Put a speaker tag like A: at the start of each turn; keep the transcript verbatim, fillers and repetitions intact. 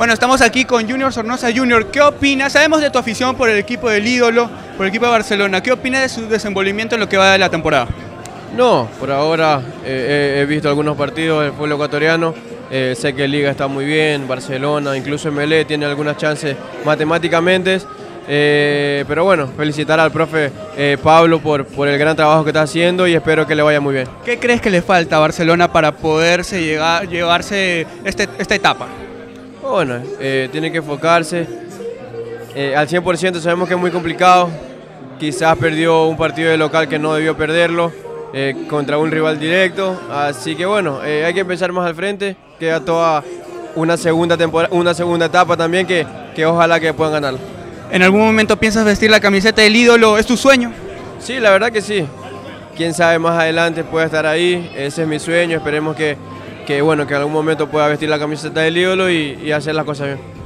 A: Bueno, estamos aquí con Junior Sornosa. Junior, ¿qué opinas? Sabemos de tu afición por el equipo del ídolo, por el equipo de Barcelona. ¿Qué opinas de su desenvolvimiento en lo que va de la temporada?
B: No, por ahora eh, he visto algunos partidos del fútbol ecuatoriano. Eh, sé que Liga está muy bien, Barcelona, incluso M L E tiene algunas chances matemáticamente. Eh, pero bueno, felicitar al profe eh, Pablo por, por el gran trabajo que está haciendo y espero que le vaya muy bien.
A: ¿Qué crees que le falta a Barcelona para poderse llegar, llevarse este, esta etapa?
B: Bueno, eh, tiene que enfocarse eh, al cien por ciento, sabemos que es muy complicado, quizás perdió un partido de local que no debió perderlo eh, contra un rival directo, así que bueno, eh, hay que empezar más al frente, queda toda una segunda, temporada, una segunda etapa también que, que ojalá que puedan ganar.
A: ¿En algún momento piensas vestir la camiseta del ídolo? ¿Es tu sueño?
B: Sí, la verdad que sí, quién sabe más adelante pueda estar ahí, ese es mi sueño, esperemos que Que bueno, que en algún momento pueda vestir la camiseta del ídolo y, y hacer las cosas bien.